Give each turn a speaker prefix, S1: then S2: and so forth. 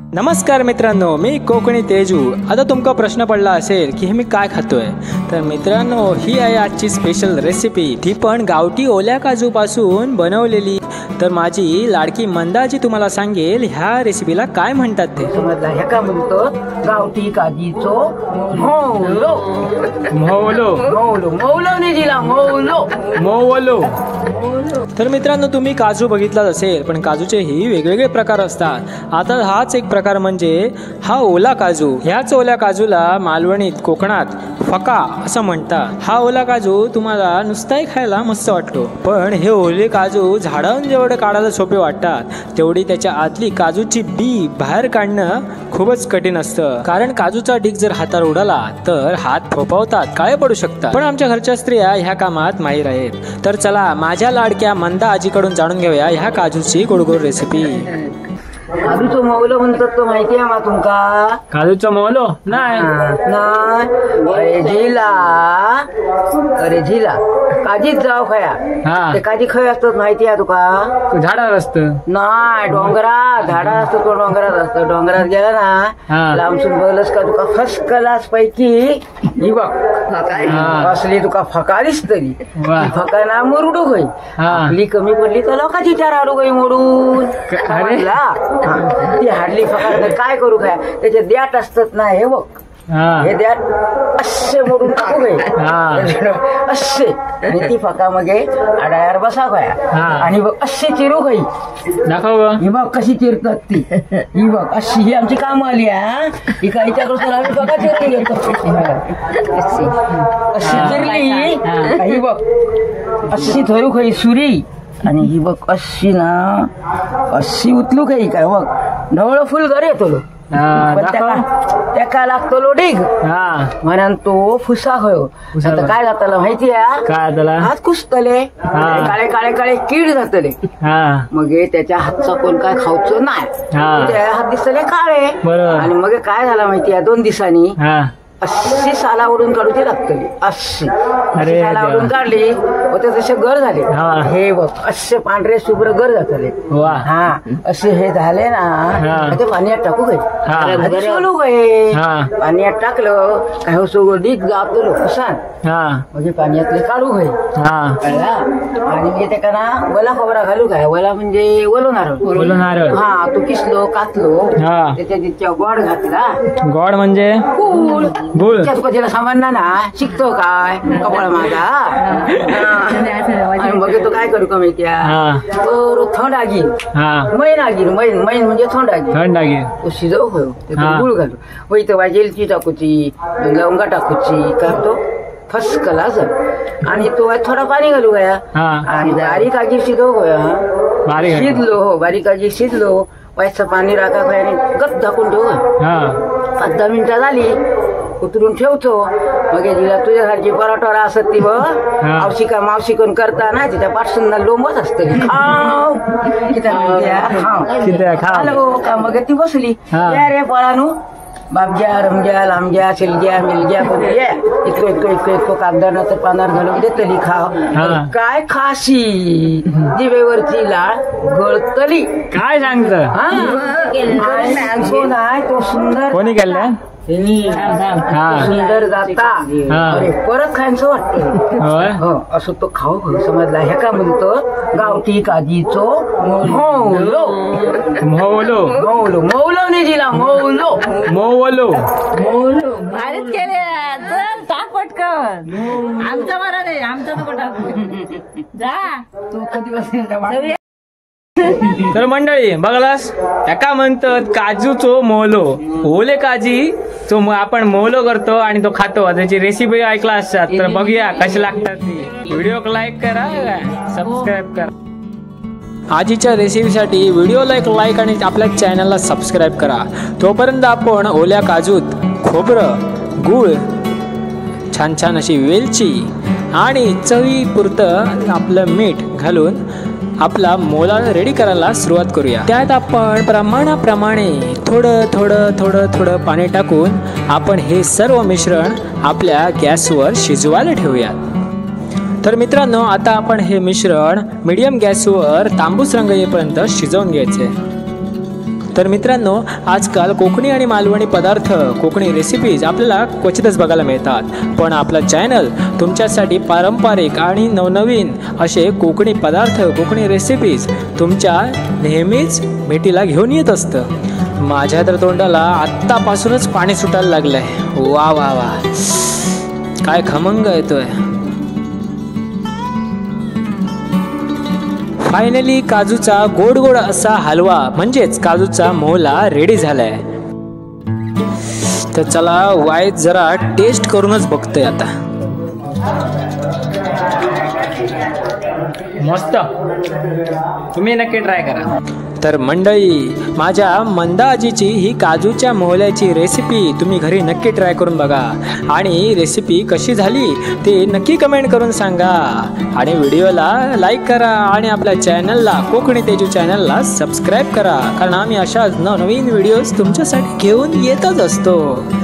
S1: नमस्कार मित्रांनो, मी कोकणी तेजू। आता तुमका प्रश्न पडला असेल की हे मी काय खातोय, तर मित्रांनो ही आहे आजची स्पेशल रेसिपी, ती पण गावठी ओल्या काजूपासून बनवलेली। तर माझी लाडकी मंदाजी तुम्हाला सांगेल ह्या रेसिपीला काय म्हणतात ते।
S2: समजला हे का म्हणतो गावठी काजीचो मौलो
S1: मौलो
S2: मौलो मौलो ने दिला मौलो
S1: मौलो। तर मित्रांनो तुम्ही काजू बघितलाच असेल, पण काजूचेही वेगवेगळे प्रकार असतात। आता हाच एक प्रकार म्हणजे हा ओला काजू। ह्याच ओल्या काजूला मालवणीत कोकणात फका असं म्हणतात। हा ओला काजू तुम्हाला नुसताही खायला मस्त वाटतो, पण हे ओले काजू झाडावरून जेवढे काढायला सोपे वाटतात तेवढी त्याच्या आतली काजूची बी बाहेर काढणं खूपच कठीण असतं। कारण काजूचा ढीग जर हातावर उडाला तर हात फोपावतात, काळे पडू शकतात। पण आमच्या घरच्या स्त्रिया ह्या कामात माहीर आहेत। तर चला माझ्या लाडक्या मंदा आजीकडून जाणून घेऊया ह्या काजूची गोडगोड रेसिपी।
S2: काजूचो मौलो म्हणतात तो माहिती आहे मा तुमका?
S1: काजूचा मौलो नाही
S2: अरे झिला काजीच जाव खया ते काजी खय असतात माहिती आहे तुका?
S1: झाडावर असतं
S2: नाही, डोंगरात झाडा असतो तो डोंगरात असतो। डोंगरात गेला ना लांबसून बघलस का तुका फर्स्ट क्लास पैकी ही बघ असली तुका फका दिसतली। फका ना मुरडू गई आपली कमी पडली तर लोकांची चार आडू गई मोडून ती हाडली फका काय करू काय त्याचे द्याट असतात ना, हे बघ हे द्याट असे मोडून टाकू गई असे आणि ती फका मग आडायावर बसा गया आणि बघ अशी चिरू गई
S1: दाखव।
S2: ही बघ कशी चिरतात ती, ही बघ अशी ही आमची काम आली ही काहीच्याकडून आम्ही बघा चिरून घेतो अशी चिरली ही बघ अशी धरू खाई सुरी आणि ही बघ अशी ना अशी उचलू काही काय बघ ढवळ फुल घर येतो त्याका लागतो ढीग म्हणून तो फुसा होयो। आता काय जाताला माहिती आहे? हात कुसतले काळे काळे काळे कीड जातले, मग त्याच्या हातचा कोण काय खाऊचं नाही, हात दिसतले काळे आणि मग काय झालं माहिती आहे? 2 दिवसांनी अशी साला ओढून काढूची लागतली अशी साला ओढून काढली होते तसे गर झाले। हे बघ असे पांढरे शुभ्र गर जातले असे हे झाले ना ते पाण्यात टाकू गए सोलू गए पाण्यात टाकलं काय सोगो डीक जातो कुसान म्हणजे पाण्यातले काढू गए आणि ते का ना वला खोबरा घालू काय, वला म्हणजे वलो नारळ तो किसलो कातलो त्याच्या गोड घातला।
S1: गोड म्हणजे गुळ
S2: तुला सामान्य ना शिकतो काय कपाळ माझा आणि मग तो काय करू का माहिती आहे? थंड आगीन मैन आगीन मैन मैन म्हणजे थंड आगीन तो शिजव होयो गुळ घालू वही तर वाजेलची टाकूची लवंगा टाकूची करतो फर्स्ट क्लास आणि तो थोडा पाणी घालू गया आणि बारीक आगी शिजव गया शिजलो हो बारीक आगी शिजलो व्हायचं पाणी राखा आणि गप झाकून ठेव 5-10 मिनिटं झाली उतरून ठेवतो। मग तिला तुझ्यासारखी पराठोरा असत ती मावशिका मावशिकून करता ना तिच्या पाठसून लोंबच असत मग ती बसली रे पळानू बाबज्या रमज्या लांबज्या शिलग्या मिलग्या कोणत्या इतकं इतकं इतकं इतकं कागदानं तर पानार घालून देतली खाव काय खाशी दिवेवरची लाळ गळतली काय सांगत तो सुंदर
S1: कोणी केलं
S2: सुंदर जाता अरे परत खायचं वाटतं असं तो खाऊ समजला हे का म्हणतो गावठी काजीचो मौलो
S1: मौलो
S2: मौलो मौलो ने दिला मौलो
S1: मौलो
S3: मौलो भारीच केले टाक पटकन आमचा बरा नाही आमचा तो टाक जा
S2: तो कधी बसेल।
S1: तर मंडळी बघलास एका म्हणतात काजूचो मौलो ओले काजी तो आपण मौलो करतो आणि तो खातो। त्याची रेसिपी ऐकला असतात तर बघूया कशी लागतात ती। व्हिडिओ लाईक करा, सबस्क्राईब करा। आजीच्या रेसिपीसाठी व्हिडिओला एक लाईक आणि आपल्या चॅनलला सबस्क्राईब करा। तोपर्यंत आपण ओल्या काजूत खोबरं गूळ छान छान अशी वेलची आणि चवीपुरतं आपलं मीठ घालून आपला मोला रेडी करायला सुरुवात करूया। त्यात आपण प्रमाणाप्रमाणे थोडं थोडं थोडं थोडं पाणी टाकून आपण हे सर्व मिश्रण आपल्या गॅसवर शिजवायला ठेवूया। तर मित्रांनो आता आपण हे मिश्रण मीडियम गॅसवर तांबूस रंग येईपर्यंत शिजवून घ्यायचे। तर मित्रांनो, आजकाल कोकणी आणि मालवणी पदार्थ, कोकणी रेसिपीज आपल्याला क्वचितच बघायला मिळतात, पण आपलं चॅनल तुमच्यासाठी पारंपरिक आणि नवनवीन असे कोकणी पदार्थ, कोकणी रेसिपीज तुमच्या नेहमीच भेटीला घेऊन येत असतं। माझ्या तर तोंडाला आत्तापासूनच पाणी सुटायला लागलंय। वा वा वा, काय खमंग येतोय। फायनली काजूचा गोड गोड असा हलवा म्हणजेच काजूचा मोहला रेडी झालाय। तर चला वाईट जरा टेस्ट करूनच बघतोय आता। मस्त, तुम्ही नक्की ट्राय करा। तर मंडळी, माझ्या मंदा आजीची ही काजूच्या मोहल्याची रेसिपी तुम्ही घरी नक्की ट्राय करून बघा आणि रेसिपी कशी झाली ते नक्की कमेंट करून सांगा आणि व्हिडिओला लाईक करा आणि आपल्या चॅनलला, कोकणी तेजू चॅनलला सबस्क्राईब करा, कारण आम्ही अशाच नवनवीन व्हिडिओज तुमच्यासाठी घेऊन येतच असतो।